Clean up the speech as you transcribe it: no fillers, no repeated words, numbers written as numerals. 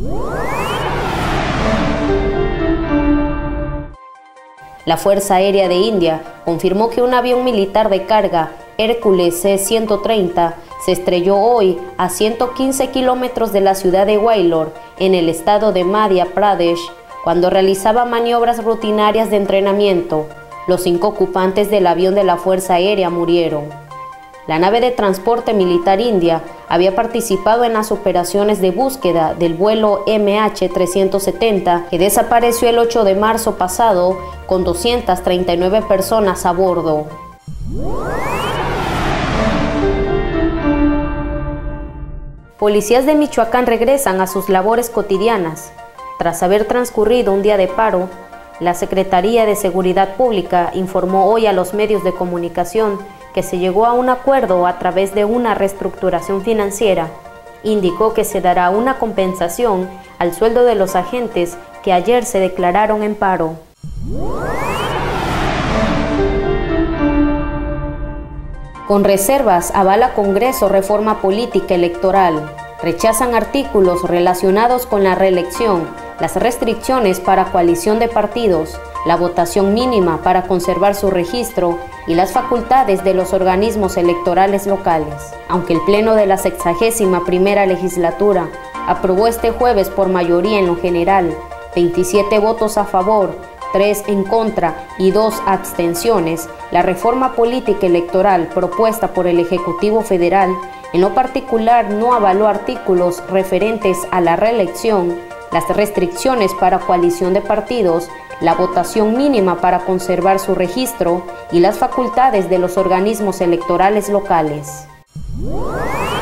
La Fuerza Aérea de India confirmó que un avión militar de carga, Hércules C-130, se estrelló hoy a 115 kilómetros de la ciudad de Wailor, en el estado de Madhya Pradesh, cuando realizaba maniobras rutinarias de entrenamiento. Los 5 ocupantes del avión de la Fuerza Aérea murieron. La nave de transporte militar india había participado en las operaciones de búsqueda del vuelo MH370 que desapareció el 8 de marzo pasado con 239 personas a bordo. Policías de Michoacán regresan a sus labores cotidianas. Tras haber transcurrido un día de paro, la Secretaría de Seguridad Pública informó hoy a los medios de comunicación que se llegó a un acuerdo a través de una reestructuración financiera. Indicó que se dará una compensación al sueldo de los agentes que ayer se declararon en paro. Con reservas, avala Congreso reforma política electoral. Rechazan artículos relacionados con la reelección, las restricciones para coalición de partidos, la votación mínima para conservar su registro y las facultades de los organismos electorales locales. Aunque el Pleno de la 61ª legislatura aprobó este jueves por mayoría en lo general, 27 votos a favor, 3 en contra y 2 abstenciones, la reforma política electoral propuesta por el Ejecutivo Federal en lo particular no avaló artículos referentes a la reelección, las restricciones para coalición de partidos, la votación mínima para conservar su registro y las facultades de los organismos electorales locales.